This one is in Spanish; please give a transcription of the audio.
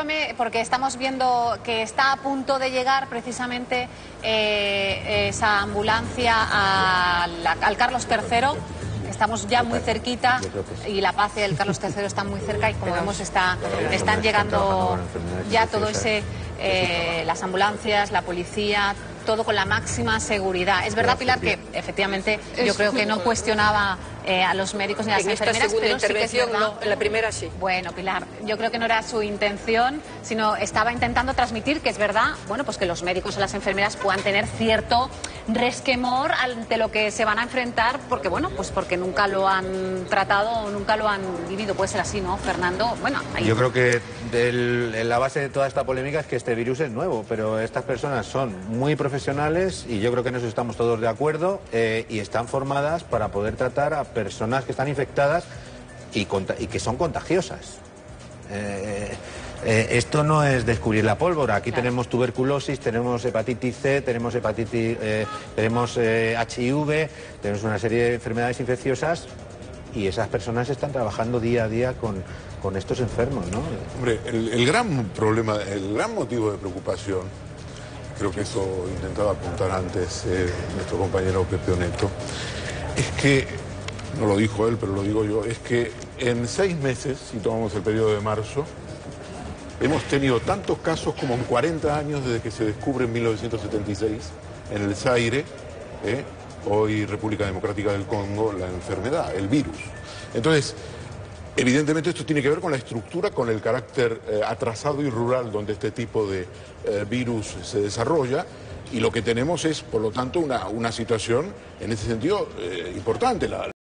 discúlpame, porque estamos viendo que está a punto de llegar precisamente esa ambulancia al Carlos III. Estamos ya muy cerquita y la Paz y el Carlos III están muy cerca y como vemos están llegando ya todo ese, las ambulancias, la policía, todo con la máxima seguridad. Es verdad, Pilar, que efectivamente yo creo que no cuestionaba a los médicos ni a las enfermeras, en esta segunda intervención, sí que es no, en la primera sí. Bueno, Pilar, yo creo que no era su intención, sino estaba intentando transmitir que es verdad, bueno, pues que los médicos o las enfermeras puedan tener cierto resquemor ante lo que se van a enfrentar, porque bueno, pues porque nunca lo han tratado o nunca lo han vivido. Puede ser así, ¿no, Fernando? Bueno, yo creo que la base de toda esta polémica es que este virus es nuevo, pero estas personas son muy profesionales y yo creo que en eso estamos todos de acuerdo, y están formadas para poder tratar a personas que están infectadas y que son contagiosas. Esto no es descubrir la pólvora. Aquí tenemos tuberculosis, tenemos hepatitis C, tenemos tenemos HIV, tenemos una serie de enfermedades infecciosas y esas personas están trabajando día a día con estos enfermos, ¿no? Hombre, el gran problema, el gran motivo de preocupación, creo que eso intentaba apuntar antes nuestro compañero Pepe Oneto, es que, no lo dijo él, pero lo digo yo, es que en 6 meses, si tomamos el periodo de marzo, hemos tenido tantos casos como en 40 años desde que se descubre en 1976 en el Zaire, hoy República Democrática del Congo, la enfermedad, el virus. Entonces, evidentemente esto tiene que ver con la estructura, con el carácter atrasado y rural donde este tipo de virus se desarrolla, y lo que tenemos es, por lo tanto, una situación en ese sentido importante.